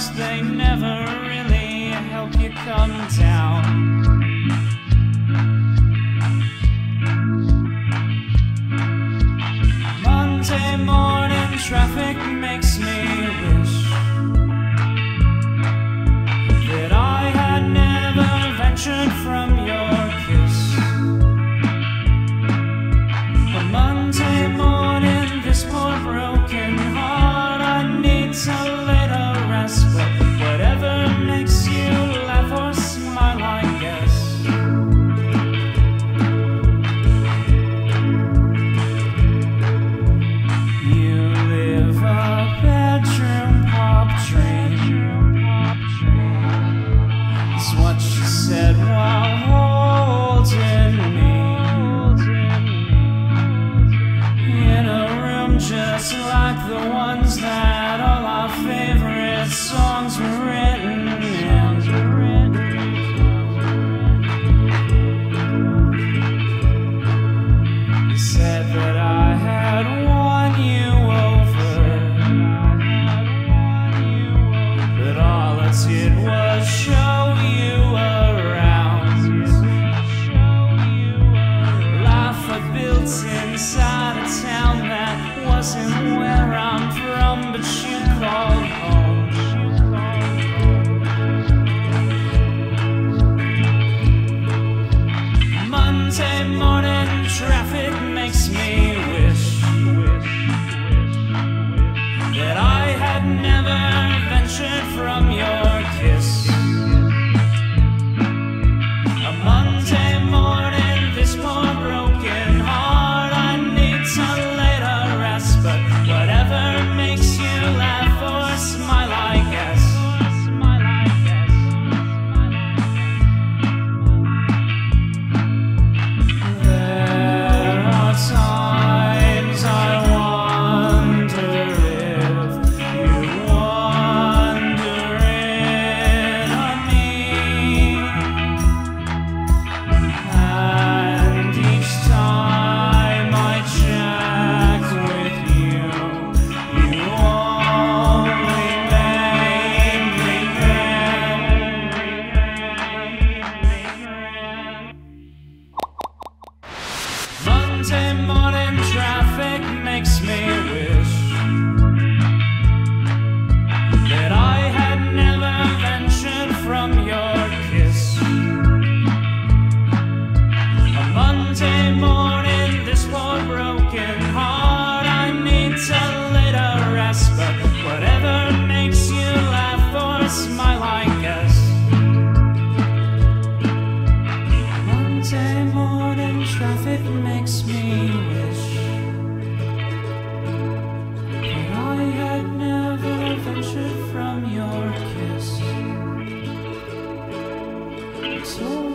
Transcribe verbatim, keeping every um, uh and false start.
clouds, they never really help you come down. Monday morning traffic makes me wish that I had never ventured from your kiss. But Monday morning, this poor broken heart, I need to lay to rest. But whatever makes you laugh or smile, I guess. You live a bedroom pop dream, is what she said while holding me in a room just like the ones that all our favorite songs were written in. You said that I had won you over, that all I did was show you around. Life I built inside a town that wasn't where I'm from, but you called home. Monday morning traffic makes me wish that I had never ventured from your kiss. A Monday morning, this poor broken heart, I need to lay to rest. But whatever makes you laugh or smile, I guess. There are times I wonder if you wonder it on me, and each time I check with you, you only make me grin. Monday morning traffic makes me wish that I had never ventured from your kiss. A Monday morning, this poor broken heart, I need to lay to rest. But whatever makes you laugh or smile, I guess. Monday morning traffic makes me wish that I had never ventured from your kiss. So